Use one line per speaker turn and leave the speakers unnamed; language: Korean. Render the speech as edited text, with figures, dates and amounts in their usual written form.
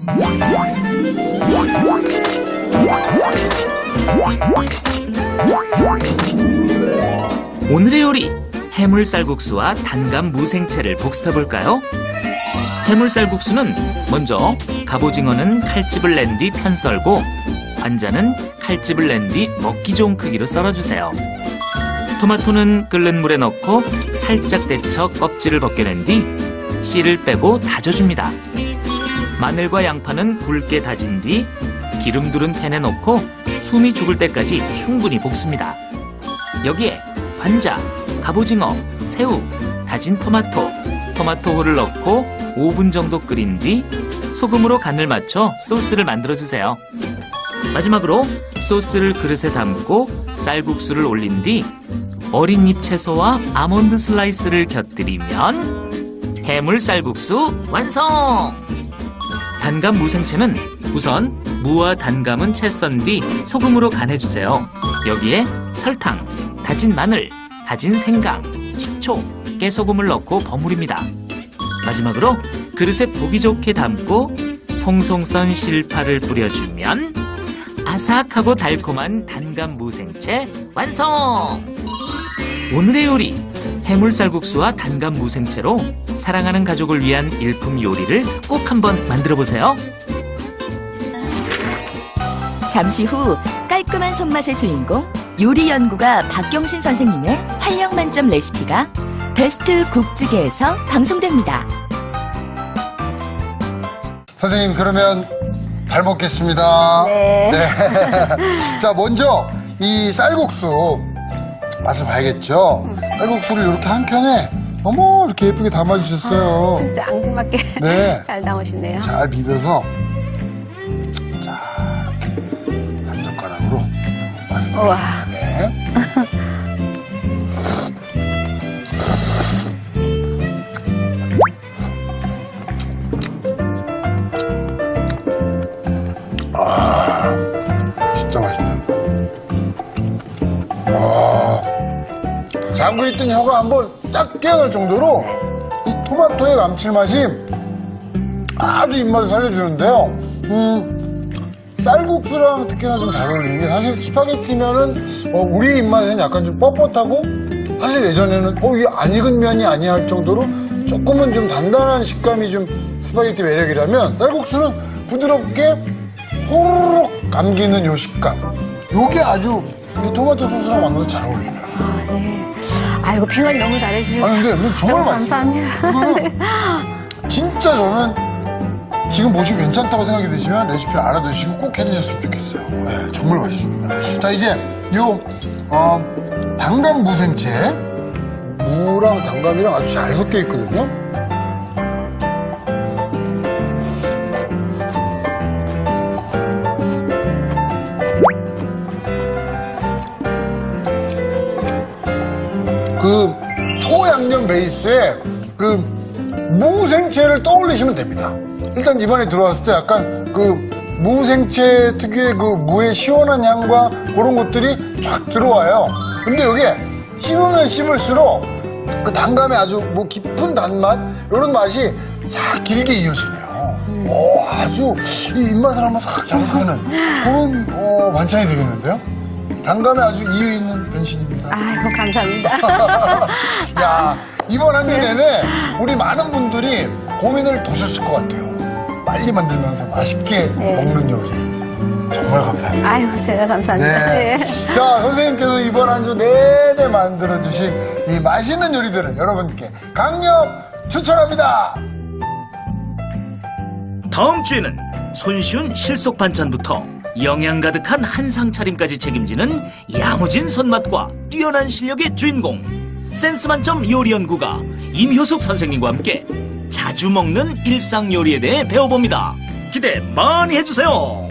오늘의 요리, 해물쌀국수와 단감 무생채를 복습해볼까요? 해물쌀국수는 먼저 갑오징어는 칼집을 낸 뒤 편썰고 관자는 칼집을 낸 뒤 먹기 좋은 크기로 썰어주세요. 토마토는 끓는 물에 넣고 살짝 데쳐 껍질을 벗겨낸 뒤 씨를 빼고 다져줍니다. 마늘과 양파는 굵게 다진 뒤 기름 두른 팬에 넣고 숨이 죽을 때까지 충분히 볶습니다. 여기에 관자, 갑오징어, 새우, 다진 토마토, 토마토홀을 넣고 5분 정도 끓인 뒤 소금으로 간을 맞춰 소스를 만들어주세요. 마지막으로 소스를 그릇에 담고 쌀국수를 올린 뒤 어린 잎 채소와 아몬드 슬라이스를 곁들이면 해물 쌀국수 완성! 단감 무생채는 우선 무와 단감은 채 썬 뒤 소금으로 간해주세요. 여기에 설탕, 다진 마늘, 다진 생강, 식초, 깨소금을 넣고 버무립니다. 마지막으로 그릇에 보기 좋게 담고 송송 썬 실파를 뿌려주면 아삭하고 달콤한 단감 무생채 완성! 오늘의 요리, 해물쌀국수와 단감 무생채로 사랑하는 가족을 위한 일품 요리를 꼭 한번 만들어보세요.
잠시 후 깔끔한 손맛의 주인공 요리연구가 박경신 선생님의 활력 만점 레시피가 베스트 국찌개에서 방송됩니다.
선생님, 그러면 잘 먹겠습니다.
네.
자, 먼저 이 쌀국수 맛을 봐야겠죠. 쌀국수를 이렇게 한 캔에 어머 이렇게 예쁘게 담아주셨어요.
진짜 앙증맞게
네.
잘 담으시네요.
잘 비벼서 자 이렇게 한 젓가락으로 맛을
우와.
보겠습니다. 네. 진짜 맛있다. 잠겨 있던 혀가 한번 싹 깨어날 정도로 이 토마토의 감칠맛이 아주 입맛을 살려주는데요. 쌀국수랑 특히나 좀 잘 어울리는 게 사실 스파게티면은 우리 입맛에는 약간 좀 뻣뻣하고 사실 예전에는 이게 안 익은 면이 아니야 할 정도로 조금은 좀 단단한 식감이 좀 스파게티 매력이라면 쌀국수는 부드럽게 호로록 감기는 요 식감. 요게 아주 이 토마토 소스랑 만나서 잘 어울리네요.
아, 네. 아이고, 평을 너무 잘해주셔서.
아니, 근데 정말
너무
맛있어요.
감사합니다.
이거는 진짜 저는 지금 보시고 괜찮다고 생각이 드시면 레시피를 알아두시고 꼭 해드셨으면 좋겠어요. 네, 정말 맛있습니다. 자, 이제 요 단감 무생채 무랑 단감이랑 아주 잘 섞여 있거든요. 그 초양념 베이스에 그 무생채를 떠올리시면 됩니다. 일단 입안에 들어왔을 때 약간 그 무생채 특유의 그 무의 시원한 향과 그런 것들이 쫙 들어와요. 근데 여기에 씹으면 씹을수록 그 단감의 아주 뭐 깊은 단맛 이런 맛이 싹 길게 이어지네요. 아주 이 입맛을 한번 싹 자극하는 그런 반찬이 되겠는데요. 단감에 아주 이유 있는 변신입니다.
아이고, 감사합니다.
야, 이번 한 주 내내 우리 많은 분들이 고민을 도셨을 것 같아요. 빨리 만들면서 맛있게 먹는 요리. 정말 감사합니다.
아이고, 제가 감사합니다.
네.
네.
자, 선생님께서 이번 한 주 내내 만들어주신 이 맛있는 요리들을 여러분께 강력 추천합니다.
다음 주에는 손쉬운 실속 반찬부터 영양 가득한 한상 차림까지 책임지는 야무진 손맛과 뛰어난 실력의 주인공 센스 만점 요리 연구가 임효숙 선생님과 함께 자주 먹는 일상 요리에 대해 배워봅니다. 기대 많이 해주세요.